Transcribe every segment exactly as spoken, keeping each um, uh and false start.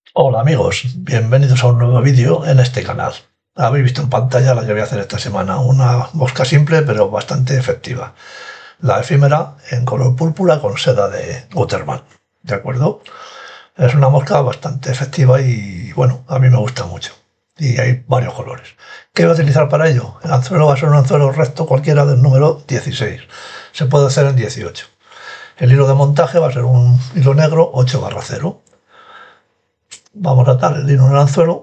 Hola amigos, bienvenidos a un nuevo vídeo en este canal. Habéis visto en pantalla la que voy a hacer esta semana, una mosca simple pero bastante efectiva. La efímera en color púrpura con seda de Gutermann, ¿de acuerdo? Es una mosca bastante efectiva y bueno, a mí me gusta mucho. Y hay varios colores. ¿Qué voy a utilizar para ello? El anzuelo va a ser un anzuelo recto cualquiera del número dieciséis. Se puede hacer en dieciocho. El hilo de montaje va a ser un hilo negro ocho barra cero. Vamos a atar el hilo en el anzuelo.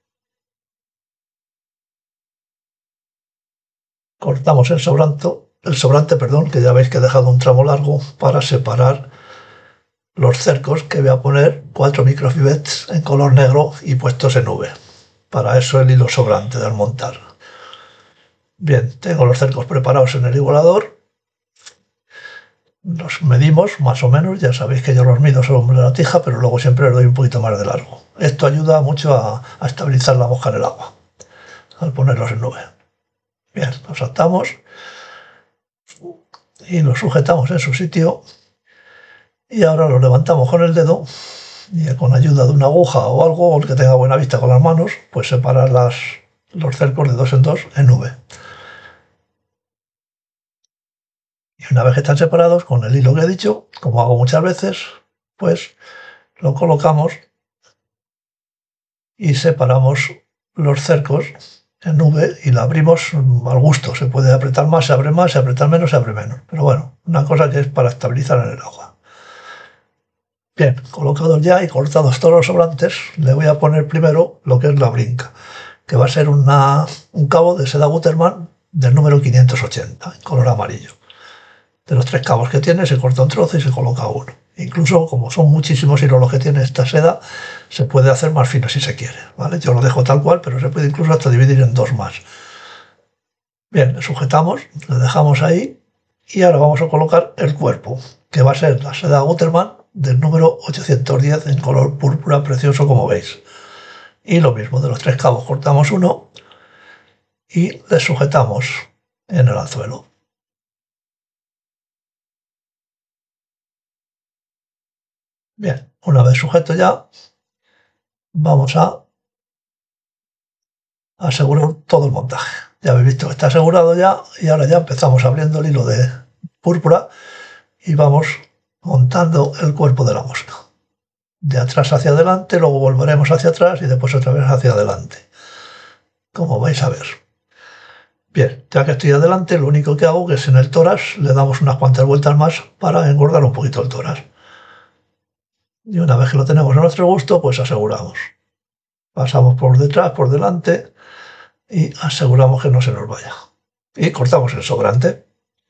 Cortamos el sobrante, el sobrante, perdón, que ya veis que he dejado un tramo largo para separar los cercos, que voy a poner cuatro microfibets en color negro y puestos en V. Para eso el hilo sobrante del montar. Bien, tengo los cercos preparados en el igualador. Los medimos más o menos, ya sabéis que yo los mido sobre la tija, pero luego siempre les doy un poquito más de largo. Esto ayuda mucho a, a estabilizar la mosca en el agua, al ponerlos en V. Bien, los atamos y los sujetamos en su sitio. Y ahora lo levantamos con el dedo y con ayuda de una aguja o algo, o el que tenga buena vista con las manos, pues separar las, los cercos de dos en dos en V. Y una vez que están separados, con el hilo que he dicho, como hago muchas veces, pues lo colocamos y separamos los cercos en V y la abrimos al gusto. Se puede apretar más, se abre más, se apretar menos, se abre menos. Pero bueno, una cosa que es para estabilizar en el agua. Bien, colocados ya y cortados todos los sobrantes, le voy a poner primero lo que es la brinca, que va a ser una, un cabo de seda Gutermann del número quinientos ochenta, en color amarillo. De los tres cabos que tiene se corta un trozo y se coloca uno. Incluso, como son muchísimos hilos los que tiene esta seda, se puede hacer más fino si se quiere, ¿vale? Yo lo dejo tal cual, pero se puede incluso hasta dividir en dos más. Bien, le sujetamos, le dejamos ahí y ahora vamos a colocar el cuerpo, que va a ser la seda Gutermann del número ochocientos diez en color púrpura precioso, como veis. Y lo mismo, de los tres cabos cortamos uno y le sujetamos en el anzuelo. Bien, una vez sujeto ya, vamos a asegurar todo el montaje. Ya habéis visto que está asegurado ya y ahora ya empezamos abriendo el hilo de púrpura y vamos montando el cuerpo de la mosca. De atrás hacia adelante, luego volveremos hacia atrás y después otra vez hacia adelante, como vais a ver. Bien, ya que estoy adelante, lo único que hago es en el tórax le damos unas cuantas vueltas más para engordar un poquito el tórax. Y una vez que lo tenemos a nuestro gusto, pues aseguramos. Pasamos por detrás, por delante y aseguramos que no se nos vaya. Y cortamos el sobrante.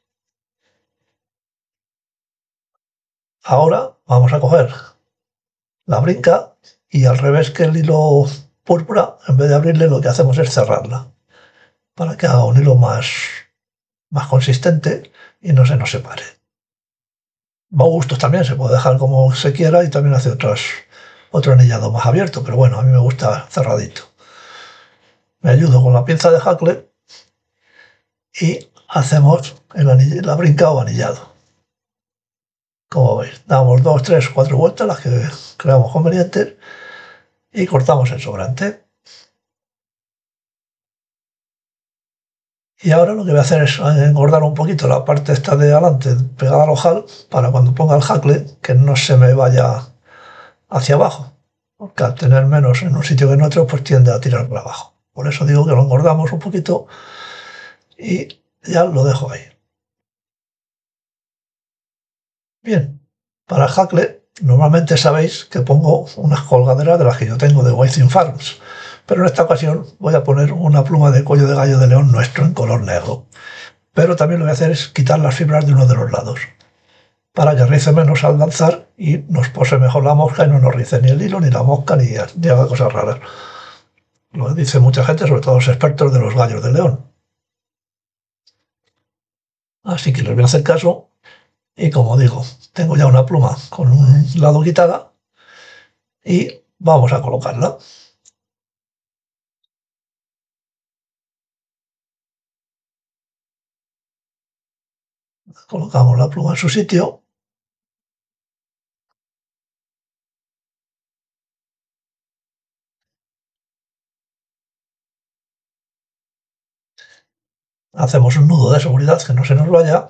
Ahora vamos a coger la brinca y al revés que el hilo púrpura, en vez de abrirle, lo que hacemos es cerrarla para que haga un hilo más, más consistente y no se nos separe. Va a gustos también, se puede dejar como se quiera y también hace otras, otro anillado más abierto, pero bueno, a mí me gusta cerradito. Me ayudo con la pinza de hackle y hacemos el anillo, la brinca o anillado. Como veis, damos dos, tres, cuatro vueltas, las que creamos convenientes, y cortamos el sobrante. Y ahora lo que voy a hacer es engordar un poquito la parte esta de adelante pegada al ojal para cuando ponga el hackle que no se me vaya hacia abajo, porque al tener menos en un sitio que en otro pues tiende a tirar para abajo. Por eso digo que lo engordamos un poquito y ya lo dejo ahí. Bien, para el hackle normalmente sabéis que pongo unas colgaderas de las que yo tengo de Waiting Farms, pero en esta ocasión voy a poner una pluma de cuello de gallo de león nuestro en color negro. Pero también lo que voy a hacer es quitar las fibras de uno de los lados, para que rice menos al lanzar y nos pose mejor la mosca y no nos rice ni el hilo, ni la mosca, ni, ni haga cosas raras. Lo dice mucha gente, sobre todo los expertos de los gallos de león. Así que les voy a hacer caso y, como digo, tengo ya una pluma con un lado quitada y vamos a colocarla. Colocamos la pluma en su sitio. hacemos un nudo de seguridad que no se nos vaya.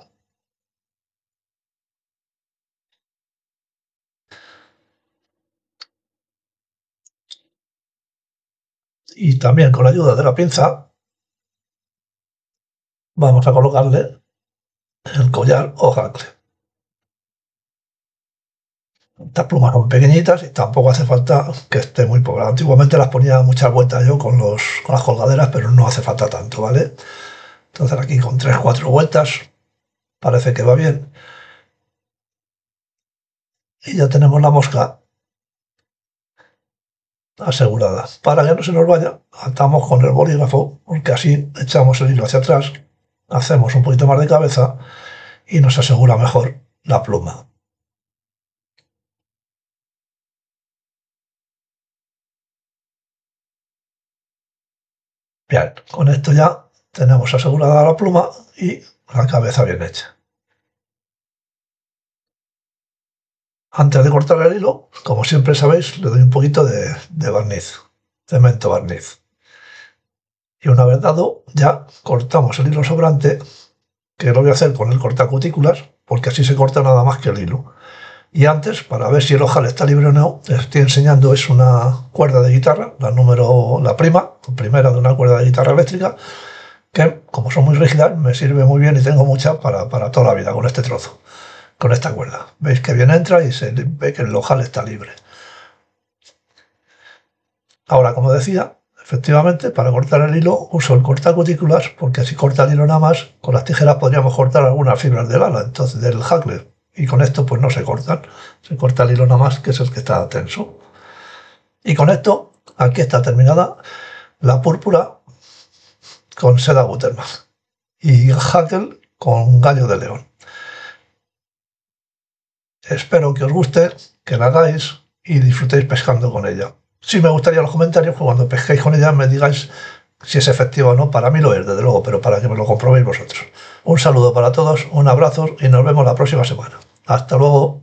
Y también con la ayuda de la pinza vamos a colocarle el collar o hacle. Estas plumas son pequeñitas y tampoco hace falta que esté muy poblada. Antiguamente las ponía muchas vueltas yo con, los, con las colgaderas, pero no hace falta tanto, ¿vale? Entonces aquí con tres cuatro vueltas parece que va bien. Y ya tenemos la mosca asegurada. Para que no se nos vaya, atamos con el bolígrafo, porque así echamos el hilo hacia atrás, hacemos un poquito más de cabeza y nos asegura mejor la pluma. Bien, con esto ya tenemos asegurada la pluma y la cabeza bien hecha. Antes de cortar el hilo, como siempre sabéis, le doy un poquito de, de barniz, cemento barniz. Y una vez dado, ya cortamos el hilo sobrante, que lo voy a hacer con el cortacutículas, porque así se corta nada más que el hilo. Y antes, para ver si el ojal está libre o no, les estoy enseñando, es una cuerda de guitarra, la número, la prima, la primera de una cuerda de guitarra eléctrica, que como son muy rígidas, me sirve muy bien y tengo mucha para, para toda la vida con este trozo, con esta cuerda. Veis que bien entra y se ve que el ojal está libre. Ahora, como decía, efectivamente, para cortar el hilo uso el cortacutículas, porque si corta el hilo nada más, con las tijeras podríamos cortar algunas fibras del ala, entonces del hackler, y con esto pues no se cortan, se corta el hilo nada más, que es el que está tenso. Y con esto, aquí está terminada la púrpura con seda Gutermann y hackle con gallo de león. Espero que os guste, que la hagáis y disfrutéis pescando con ella. Sí me gustaría en los comentarios que cuando pesquéis con ella me digáis si es efectivo o no. Para mí lo es, desde luego, pero para que me lo comprobéis vosotros. Un saludo para todos, un abrazo y nos vemos la próxima semana. Hasta luego.